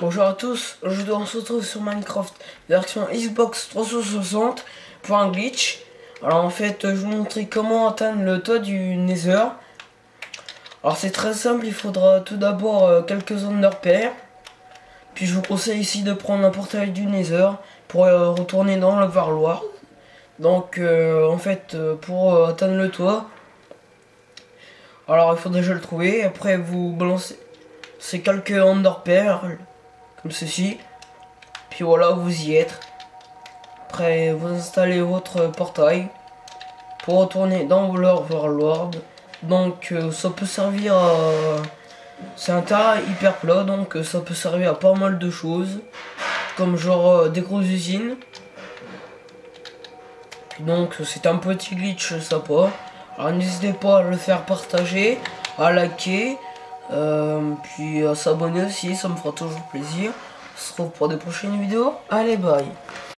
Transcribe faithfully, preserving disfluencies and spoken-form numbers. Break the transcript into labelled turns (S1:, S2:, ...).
S1: Bonjour à tous, aujourd'hui on se retrouve sur Minecraft version Xbox trois cent soixante pour un glitch. Alors en fait je vais vous montrer comment atteindre le toit du Nether. Alors c'est très simple, il faudra tout d'abord euh, quelques zones de repère. Puis je vous conseille ici de prendre un portail du Nether pour euh, retourner dans le Overworld. Donc euh, en fait euh, pour euh, atteindre le toit, alors il faut déjà le trouver. Après vous balancez ces quelques underpairs comme ceci, puis voilà, vous y êtes. Après vous installez votre portail pour retourner dans l'Overworld. Donc euh, ça peut servir à... c'est un terrain hyper plat, donc euh, ça peut servir à pas mal de choses, comme genre euh, des grosses usines. Donc c'est un petit glitch sympa. Alors n'hésitez pas à le faire partager, à liker, euh, puis à s'abonner aussi, ça me fera toujours plaisir. On se retrouve pour des prochaines vidéos. Allez, bye.